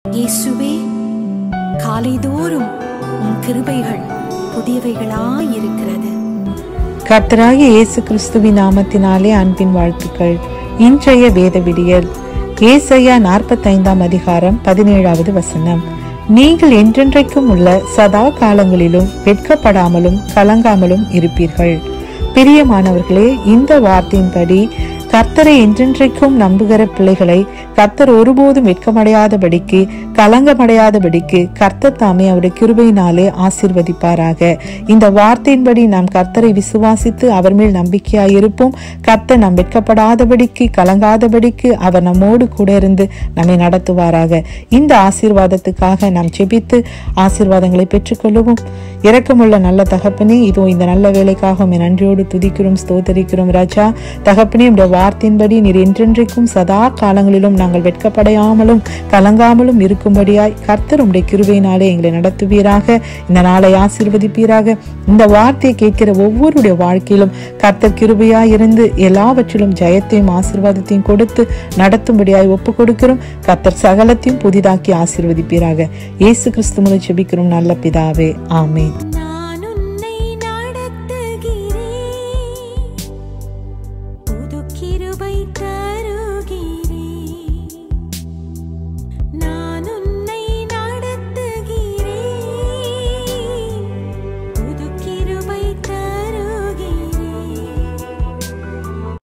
இயேசுவே, காலைதோறும் உம் கிருபைகள் புதியவைகளாயிருக்கிறது. கர்த்தராகிய இயேசு கிறிஸ்துவின் நாமத்தினாலே அன்பின் வாழ்த்துக்கள். இன்றைய வேத விடியல் ஏசாயா 45 அதிகாரம் 17வது வசனம். நீங்கள் என்றென்றைக்கும் உள்ள சதா காலங்களிலும் வெட்கப்படாமலும் கலங்காமலும் இருப்பீர்கள். பிரியமானவர்களே, இந்த வார்த்தையின்படி கர்த்தரை என்றென்றைக்கும் நம்புகிற பிள்ளைகளை கர்த்தர் ஒருபோதும் வெட்கமடையாதபடிக்கு கலங்கமடையாதபடிக்கு கர்த்தர் தாமே அவருடைய கிருபையினாலே ஆசீர்வதிப்பாராக. இந்த வார்த்தையின்படி நாம் கர்த்தரை விசுவாசித்து அவர் மேல் நம்பிக்கையாய் இருப்போம். கர்த்தர் நாம் வெட்கப்படாதபடிக்கு கலங்காதபடிக்கு அவர் நம்மோடு கூட இருந்து நம்மை நடத்துவாராக. இந்த ஆசீர்வாதத்துக்காக நாம் ஜெபித்து ஆசீர்வாதங்களை பெற்றுக்கொள்வோம். இரக்கமுள்ள நல்ல தகப்பனே, இதோ இந்த நல்ல வேலைக்காக நன்றியோடு துதிக்கிறோம், ஸ்தோத்தரிக்கிறோம். ராஜா தகப்பனே, இந்த வார்த்தையின்படி நீர் என்றென்றைக்கும் சதா காலங்களிலும் நாங்கள் வெட்கப்படையாமலும் கலங்காமலும் இருக்கும்படியாய் கர்த்தர் உம்முடைய கிருபையினாலே எங்களை நடத்துவீராக. இந்த நாளை ஆசீர்வதிப்பீராக. இந்த வார்த்தையை கேட்கிற ஒவ்வொருடைய வாழ்க்கையிலும் கர்த்தர் கிருபையாய் இருந்து எல்லாவற்றிலும் ஜெயத்தையும் ஆசீர்வாதத்தையும் கொடுத்து நடத்தும்படியாய் ஒப்பு கொடுக்கிறோம். கர்த்தர் சகலத்தையும் புதிதாக்கி ஆசீர்வதிப்பீராக. இயேசு கிறிஸ்து மூலம் ஜெபிக்கிறோம் நல்ல பிதாவே, ஆமென்.